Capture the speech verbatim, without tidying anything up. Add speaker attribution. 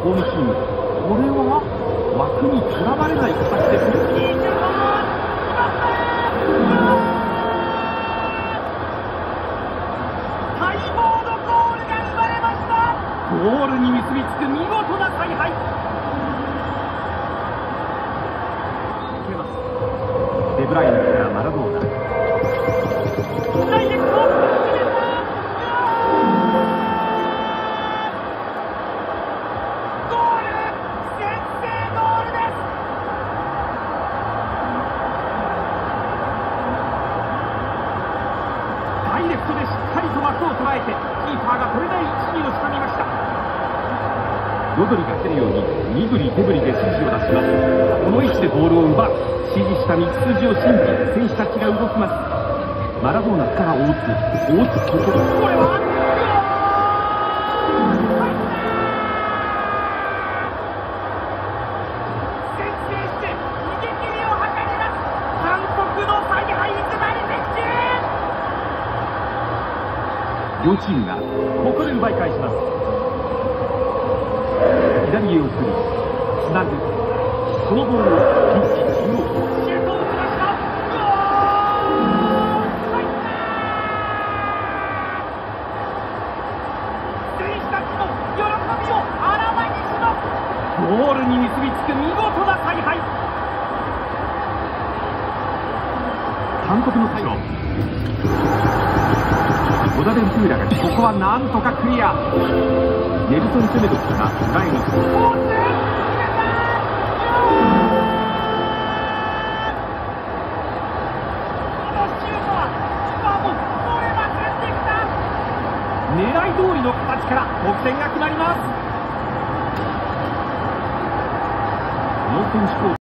Speaker 1: ホームシーン、これは枠にとらわれない形です。
Speaker 2: 待望のゴールが生まれました。
Speaker 1: ゴールに結びつく見事な采配。デブライネからマラドーナ。
Speaker 2: ダイレクト決めた。ゴール、先制ゴールです。
Speaker 1: ダイレクトでしっかりと枠を捉えて、キーパーが取れない位置に収めました。ロドリが蹴るように身振り手振りで指示を出します。この位置でボールを奪う。指示した道筋を信じ選手たちが動きます。マラドーナから大津、大津ここ、これは
Speaker 2: 先制して逃げ切りを図ります。韓国の采配ズバリ的中。
Speaker 1: 両チームがここで奪い返します。左へ送る、つなぐ、このボールをピッチ中央。
Speaker 2: シュートを打ちました。入った。選手たちの喜びをあらわにします。
Speaker 1: ゴールに結びつく見事な采配。監督の対応。小田ベントゥーラがここはなんとかクリア。ネルソン・セメドから前に。狙い通りの形から得点が決まります。よんてん飛行